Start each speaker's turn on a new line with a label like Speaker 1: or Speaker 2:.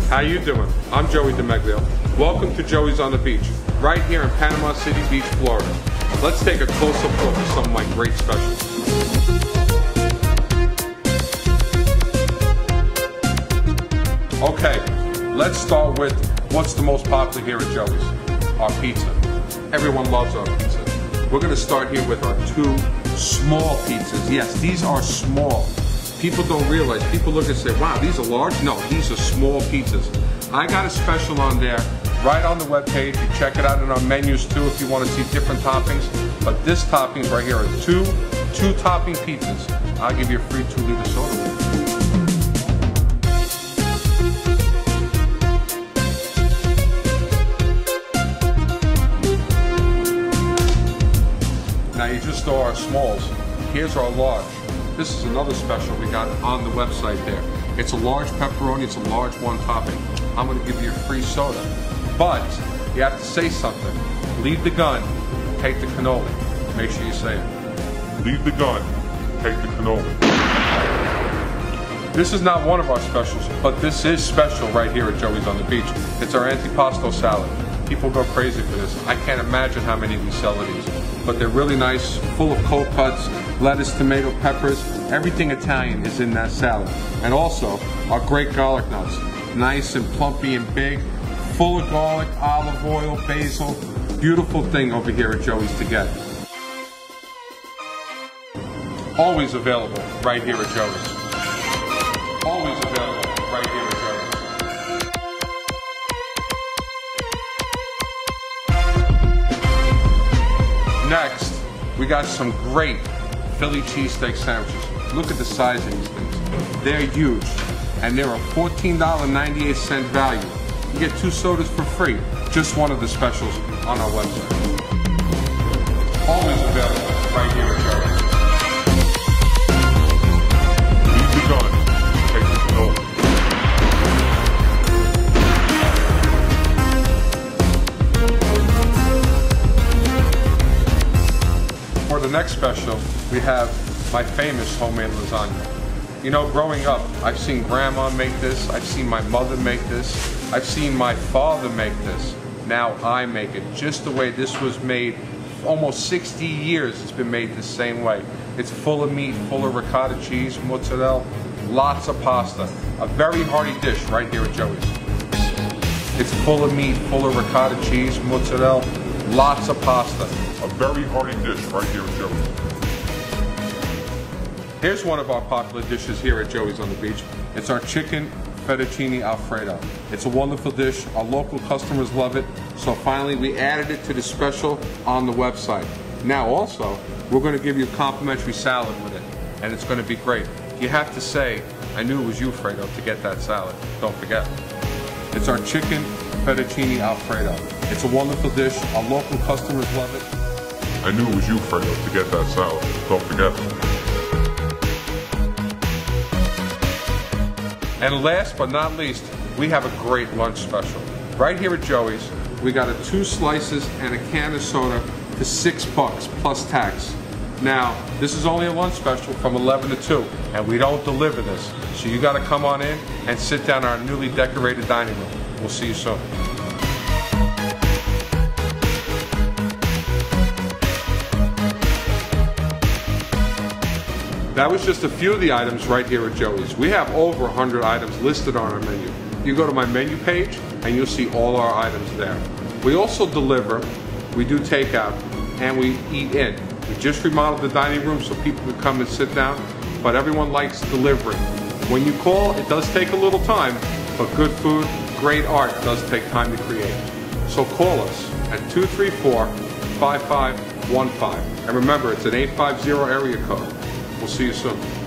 Speaker 1: How you doing? I'm Joey DeMeglio. Welcome to Joey's on the Beach, right here in Panama City Beach, Florida. Let's take a close-up look at some of my great specials. Okay, let's start with what's the most popular here at Joey's, our pizza. Everyone loves our pizza. We're going to start here with our two small pizzas. Yes, these are small. People don't realize, people look and say, wow, these are large? No, these are small pizzas. I got a special on there, right on the webpage. You check it out in our menus too if you want to see different toppings. But this toppings right here are two topping pizzas. I'll give you a free 2-liter soda. Now you just saw our smalls. Here's our large. This is another special we got on the website there. It's a large pepperoni, it's a large one topping. I'm gonna give you a free soda. But you have to say something. Leave the gun, take the cannoli. Make sure you say it. Leave the gun, take the cannoli. This is not one of our specials, but this is special right here at Joey's on the Beach. It's our antipasto salad. People go crazy for this. I can't imagine how many we sell of these. But they're really nice, full of cold cuts, lettuce, tomato, peppers, everything Italian is in that salad. And also, our great garlic nuts. Nice and plumpy and big, full of garlic, olive oil, basil. Beautiful thing over here at Joey's to get. Always available right here at Joey's. Always available right here at Joey's. Next, we got some great Philly cheesesteak sandwiches. Look at the size of these things. They're huge, and they're a $14.98 value. You get 2 sodas for free. Just one of the specials on our website. Always available right here at Joey's. Leave the gun, take the cannoli. For the next special, we have my famous homemade lasagna. You know, growing up, I've seen Grandma make this, I've seen my mother make this, I've seen my father make this. Now I make it just the way this was made. Almost 60 years it's been made the same way. It's full of meat, full of ricotta cheese, mozzarella, lots of pasta. A very hearty dish right here at Joey's. It's full of meat, full of ricotta cheese, mozzarella, lots of pasta. A very hearty dish right here at Joey's. Here's one of our popular dishes here at Joey's on the Beach. It's our chicken fettuccine alfredo. It's a wonderful dish. Our local customers love it. So finally we added it to the special on the website. Now also, we're going to give you a complimentary salad with it. And it's going to be great. You have to say, I knew it was you, Fredo, to get that salad. Don't forget. It's our chicken fettuccine alfredo. It's a wonderful dish. Our local customers love it.
Speaker 2: I knew it was you, Fredo, to get that salad. Don't forget.
Speaker 1: And last but not least, we have a great lunch special. Right here at Joey's, we got a 2 slices and a can of soda for $6 plus tax. Now, this is only a lunch special from 11 to 2, and we don't deliver this. So you gotta come on in and sit down in our newly decorated dining room. We'll see you soon. That was just a few of the items right here at Joey's. We have over 100 items listed on our menu. You go to my menu page and you'll see all our items there. We also deliver, we do takeout, and we eat in. We just remodeled the dining room so people can come and sit down, but everyone likes delivery. When you call, it does take a little time, but good food, great art does take time to create. So call us at 234-5515. And remember, it's an 850 area code. We'll see you soon.